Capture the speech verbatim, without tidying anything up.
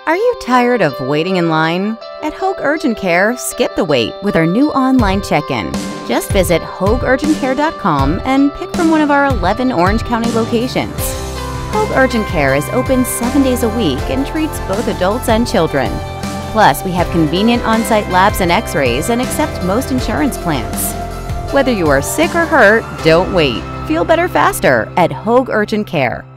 Are you tired of waiting in line? At HOAG Urgent Care, skip the wait with our new online check-in. Just visit hoag urgent care dot com and pick from one of our eleven Orange County locations. HOAG Urgent Care is open seven days a week and treats both adults and children. Plus, we have convenient on-site labs and x-rays and accept most insurance plans. Whether you are sick or hurt, don't wait. Feel better faster at HOAG Urgent Care.